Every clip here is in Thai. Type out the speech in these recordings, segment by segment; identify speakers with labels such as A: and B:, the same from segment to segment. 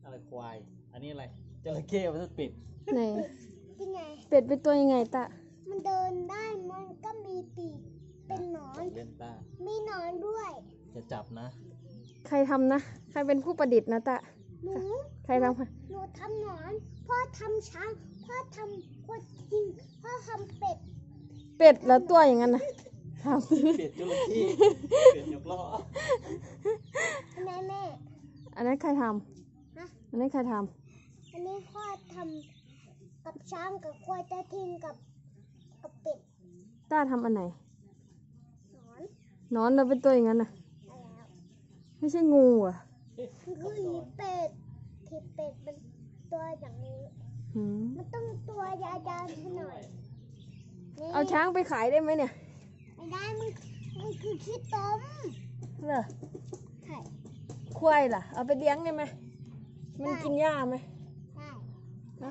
A: อะไรควายอันนี้อะไรจระเข้มันเป็ด
B: ไหน
C: ยังไง
B: เป็ดเป็นตัวยังไงตา
C: มันเดินได้มันก็มีปีกเป็นหนอน
A: เล่นตา
C: มีหนอนด้วย
A: จะจับนะ
B: ใครทำนะใครเป็นผู้ประดิษฐ์นะตา
C: หนู
B: ใครทำ
C: หนูทำหนอนพ่อทำช้างพ่อทำกดกินพ่อทำเป็ด
B: แล้วตัวอย่างนั้นนะทำ
A: เป็ดจระเข้เป็ดยกล้อ
C: แม่
B: อันนั้นใครท
C: ำ
B: อันนี้ใครท
C: ำอันนี้พ่อทำกับช้างกับควายจะทิ้งกับเป็ด
B: ตาทำอันไหน
C: นอน
B: แล้วเป็นตัวอย่างนั้นนะไม่ใช่งูอ่ะ
C: คือเป็ดที่เป็ดเป็นตัวอย่างนี้มันต้องตัวยาวๆหน่อย
B: เอาช้างไปขายได้ไหมเนี่ย
C: ไม่ได้มันคือขี้ต้ม
B: เหรอ
C: ใช่
B: ควายล่ะเอาไปเลี้ยงได้ไหมมันกินหญ้าไหม
C: ได้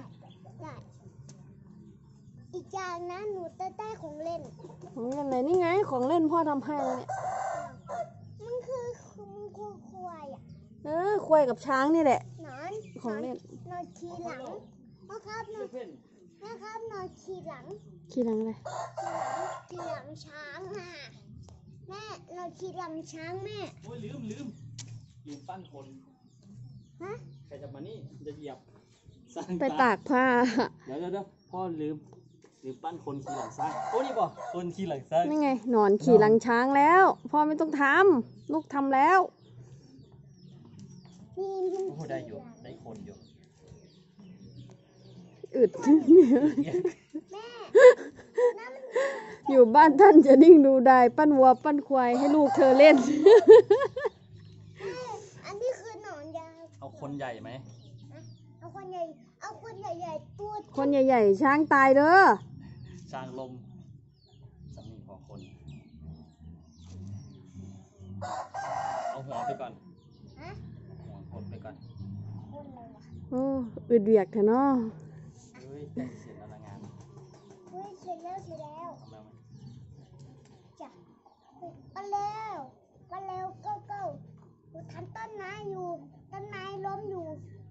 C: อีกอย่างนะหนูจะได้ของเล่น
B: อะไรนี่ไงของเล่นพ่อทำให้แล้วเนี่ย
C: มันคือควายอ่ะ
B: ควายกับช้างนี่แหละ
C: นอน
B: ของเล่น
C: นอนขี่หลังนะครับนอนขี่หลัง
B: อะไร
C: ขี่หลังช้างค่ะแม่นอนขี่หลังช้างแม่
A: โอ้ยลืมปั้นคนใครจะมานี่จะเหยียบ
B: ไปตากผ้า
A: เดี๋ยวพ่อลืมปั้นคนขี่หลังช้างโอ้นี่ป่ะคนขี่หลังช้าง
B: นี่ไงนอนขี่หลังช้างแล้วพ่อไม่ต้องทำลูกทำแล้ว
A: โอ้ได้อยู่ได้คนอยู่
B: อึดอยู่บ้านท่านจะนิ่งดูได้ปั้นวัวปั้นควายให้ลูกเธอเล่น
C: อันนี้คือหนอนยาว
A: เอาคนใหญ่ไหม
C: เอาคนใหญ่ตัว
B: คนใหญ่ๆช้างตายเด้อ
A: ช้างลมสำนีพอคนเอาหัวไปก่อนหัวคนไปก่อน
B: โอ้อึดเวียกเถอะเนาะ
A: เฮ้ยใกล้เสร็จแล้วงาน
C: เสร็จแล้ว
A: ทำแล้ว
C: จ้ะมาแล้วก็ทำต้นไม้อยู่ต้นไม้ล้มอยู่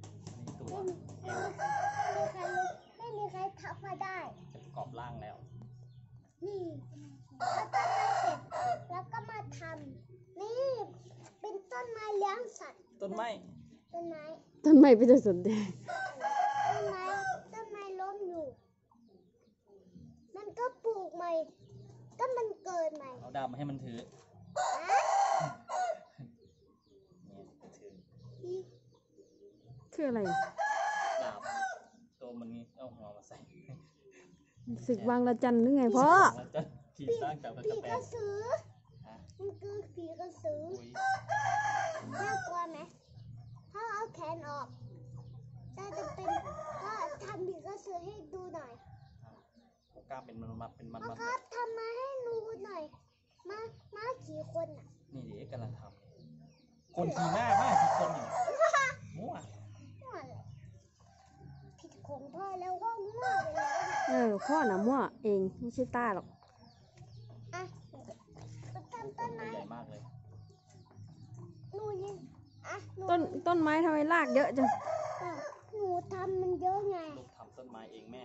C: ไม่มีใครทับมาได้
A: กรอบล่างแล้ว
C: นี่ถ้าต้นไม้เสร็จแล้วก็มาทำนี่เป็นต้นไม้เลี้ยงสัตว์
A: ต้นไม้
B: ไปจะสนใจ
C: ต้นไม้ล้มอยู่มันก็ปลูกใหม่ก็มันเกิดใหม่
A: เอาดาบมาให้มันถือ
B: คืออะไร
A: ดาบตัวมันนี่เอาหัวมาใส่
B: ศึกวางละจันหรือไงพ่อ
A: ขี่สร้างจากตะ
C: ผีกระสือมันคือผีกระสือน่ากลัวไหมถ้าเอาแขนออกจะเป็นก็ทำผีกระสือให้ดูหน่อย
A: กล้าเป็นมัน
C: ครับทำมาให้ดูหน่อยมากี่คนอ่ะ
A: นี่เด็กกำลังทำคนขี่มากกี่คนอยู่มั่ว
C: ผิดของพ่อแล้วก็มั่วไปแล้ว
B: พ่อน่ะมั่วเองไม่ใช่ต้าหรอก
C: ทำต้นไม้
A: ใหญ่มากเลย
B: ต้นไม้ทำไมรากเยอะจัง
C: หนูทำมันเยอะไง
A: ลูกทำต้นไม้เองแม่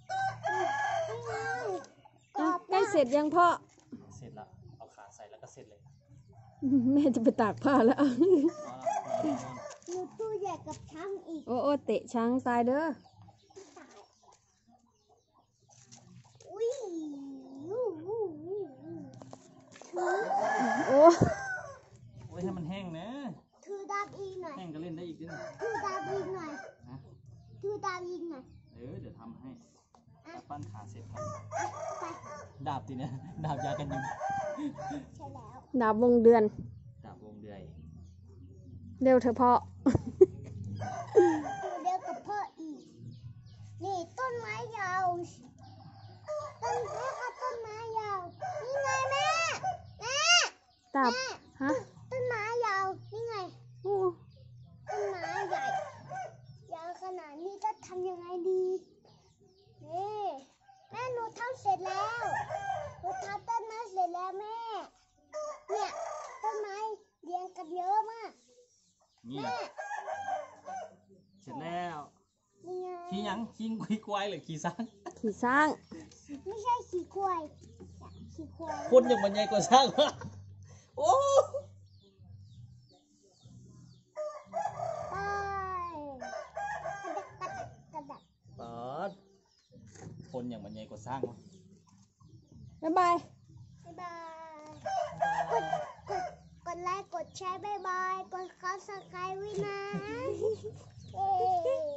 B: ใกล้เสร็จยังพ่อ
A: เสร็จแล้วเอาขาใส่แล้วก็เสร็จเลย
B: แม่จะไปตากผ้าแล้ว
C: หนูตัวใหญ่กับช้างอีก
B: โอ้เตะช้างตายเด้อ
A: โอ้ยให้มันแห้งนะ
C: ถือดาบอีกหน่อย
A: แห้งก็เล่นได้อีกด้วย
C: ถือดาบอีกหน่อยถือดาบอีกหน่อย
A: เดี๋ยวทำให้ปั้นขาเสร็จครับดาบทีเนี้ยดาบยากันยุง
C: ใช่แล้ว
B: ดาบวงเดือนเร็วเถอะพ่อ
C: เร็วกับพ่ออีกนี่ต้นไม้ยาวต้นไม้ยาวนี่ไงแม่
B: ดาบ
C: ต้นไม้ยาวนี่ไงต้นไม้ใหญ่ยาวขนาดนี้จะทำยังไงดีนี่แม่หนูทำเสร็จแล้วหนูทำต้นไม้เสร็จแล้วแม่เนี่ยต้นไม้เรียงกันเยอะมากแม่
A: ขี่หยังขี่ควายหรือขี่ช้าง
B: ขี่ช้าง
C: ไม่ใช่ขี่ควายขี่ควาย
A: คนอย่างมันใหญ่กว่าช้างวะโอ้
C: ไปกระดัก
A: ปาดคนอย่างมันใหญ่กว่าช้างวะ
B: บ๊ายบาย
C: บ๊ายบายกดไลค์กดแชร์บ๊ายบายกดซับสไครต์ไว้นะเย้